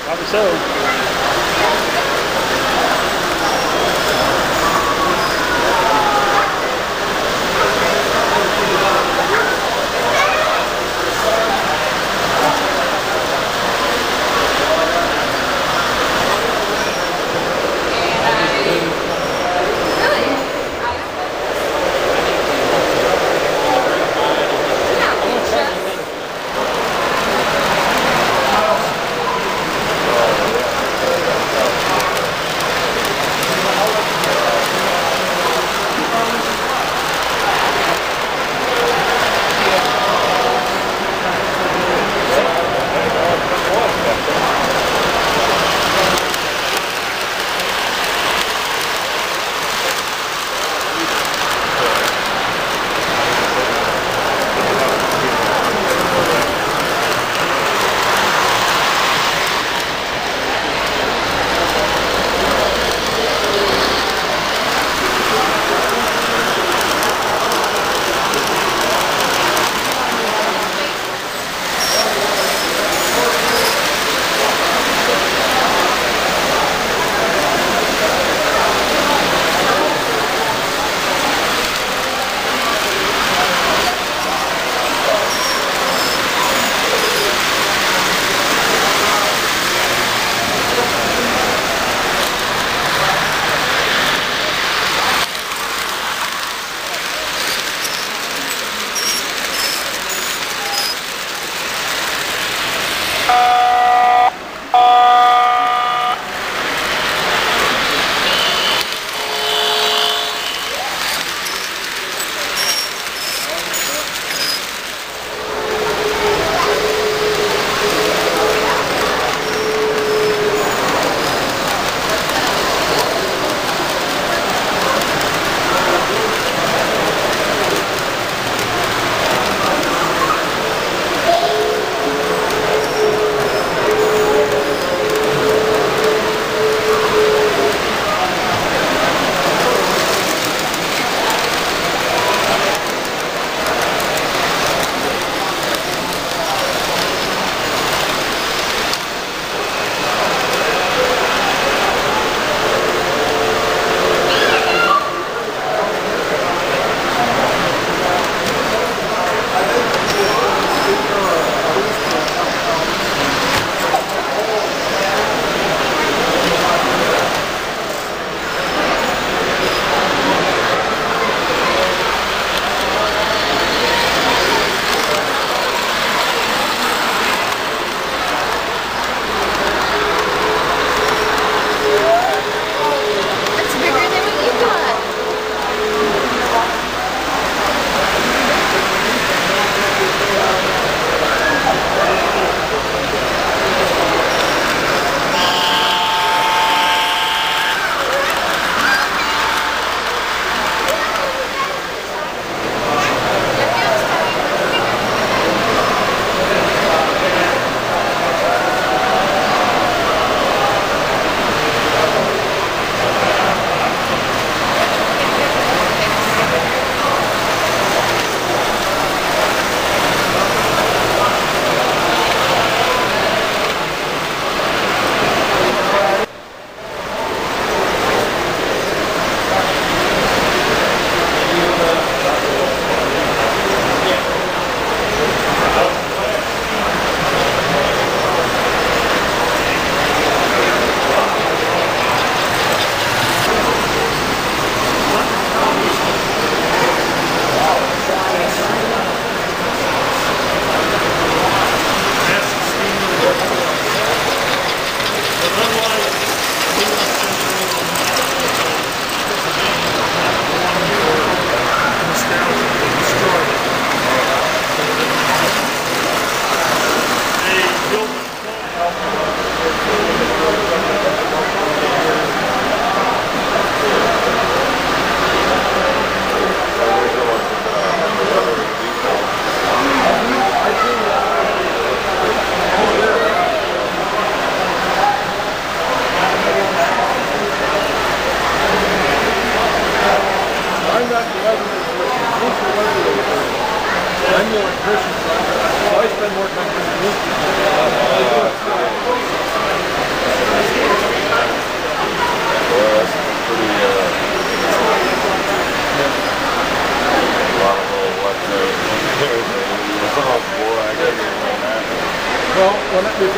Probably so.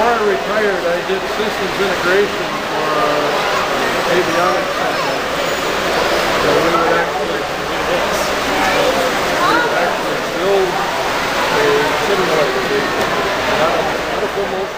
before I retired, I did systems integration for avionics company. So we would actually build a simulator, not a full motion.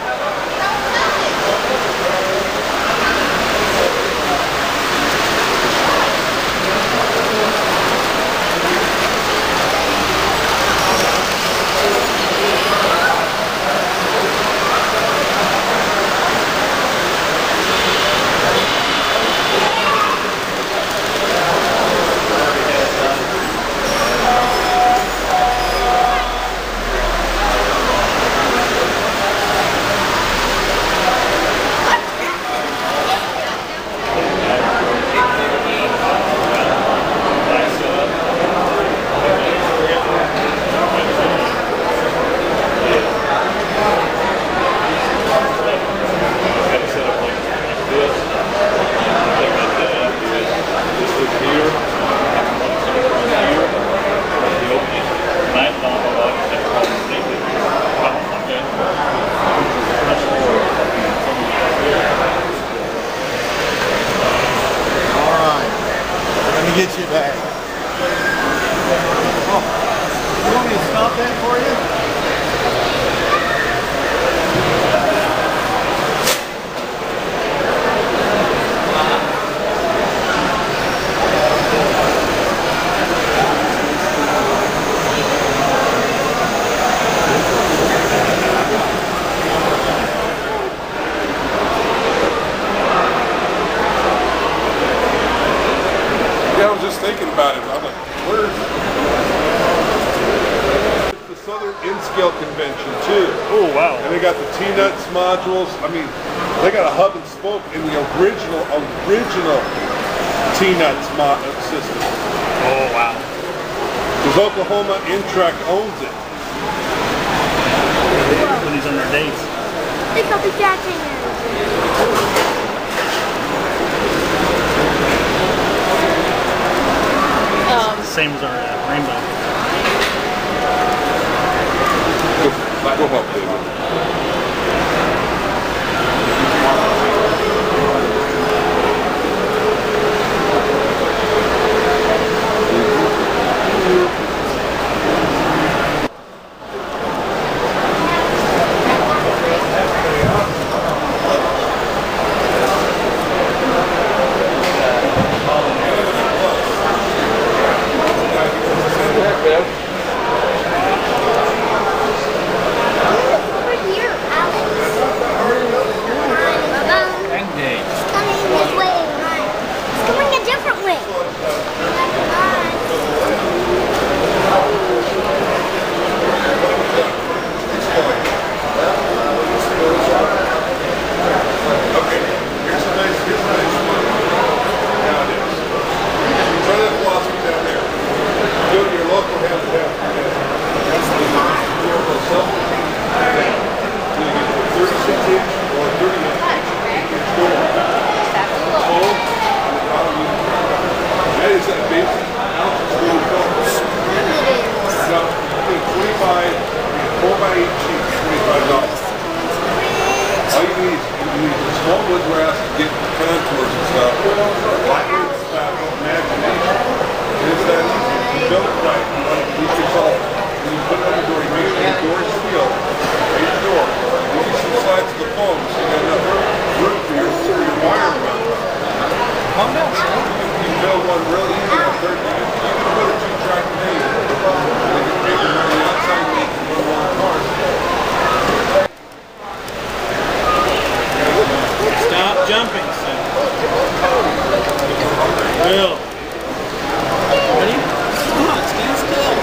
Get you back. Oh, you want me to stop that for you? I was just thinking about it. I'm like, where's the Southern N-Scale Convention too? Oh wow! And they got the T-Nuts modules. I mean, they got a hub and spoke in the original T-Nuts system. Oh wow! Because Oklahoma N-Track owns it. When he's on their dates. They could be catching it. Same as our rainbow. Go up, David. Stop jumping, son. Will. Ready? Come on, stand still.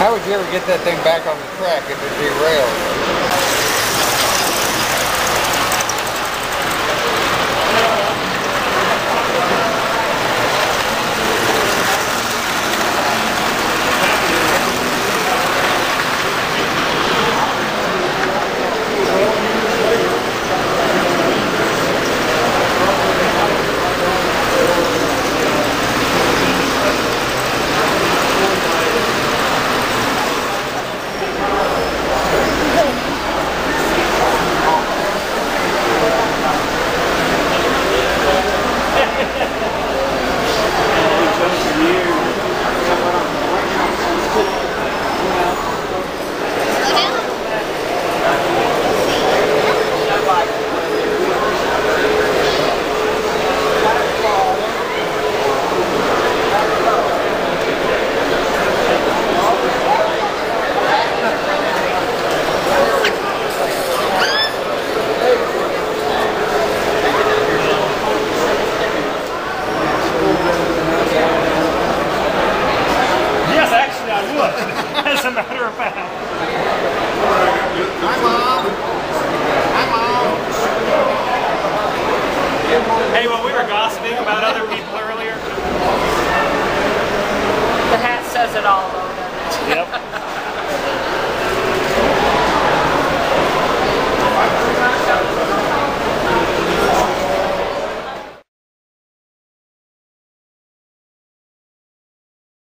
How would you ever get that thing back on the track if it derailed? Yes, actually I would, as a matter of fact. Hi, Mom. Hi, Mom. Hey, when we were gossiping about other people earlier. The hat says it all, though, doesn't it? Yep.